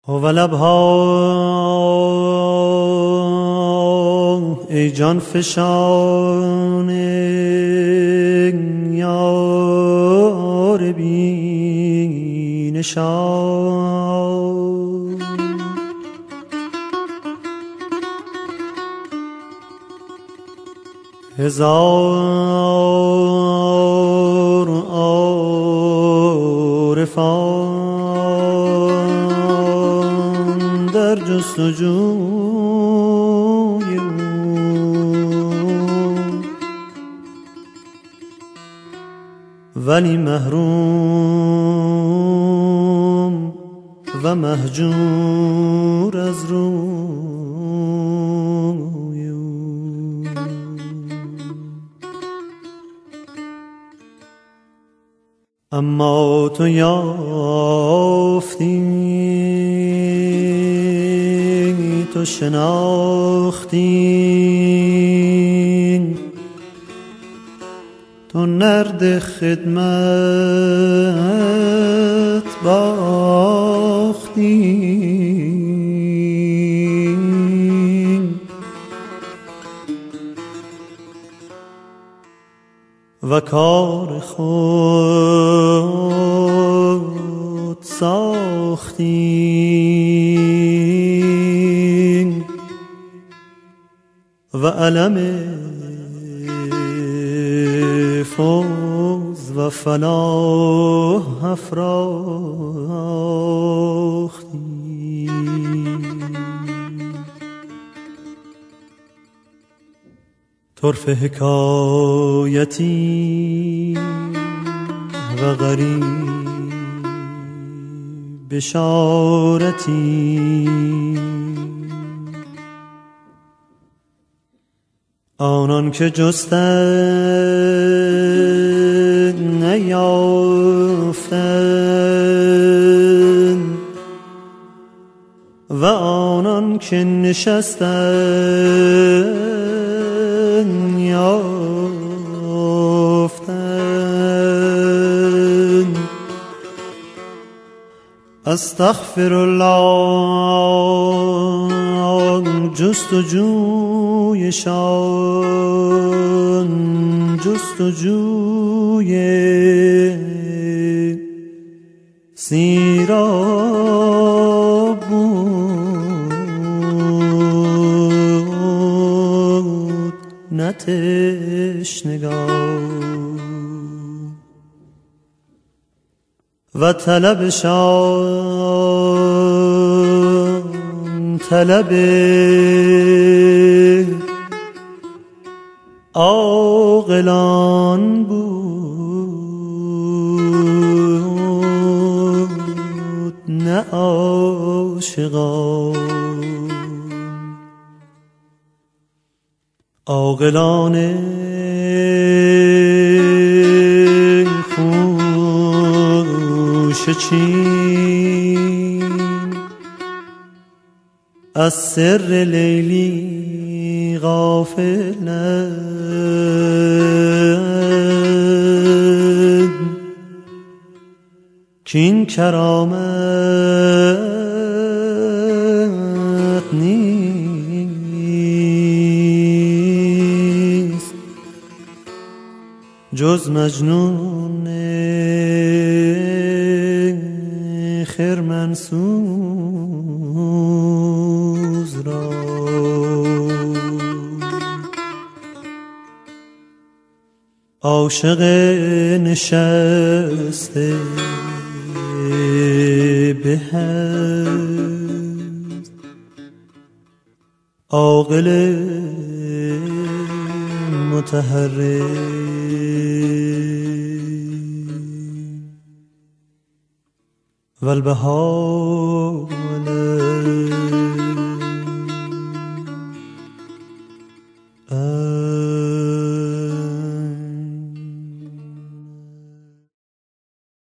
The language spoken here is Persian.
و لبها ای جان فشان یار بی نشان، هزار عارفان در جستجوی او، ولی محروم و مهجور از روی او. اما تو یافتی، تو شناختی، تو نرد خدمت باختی و کار خود ساختی و علم فوز و فلاح افراختی. طرف حکایتی و غریب بشارتی، آنان که جستند نیافتند و آنان که نشستند یافتند. استغفرالله، جستجویشان جستجوی سیراب بود نه تشنگان، و طلبشان طلب عاقلان بود نه عاشقان. عاقلان خوشه چین از سر لیلی غافلند، کین کرامت نیست جز مجنون خرمنسوز را. عاشق نشسته به هست، عاقل متحرک. والبهار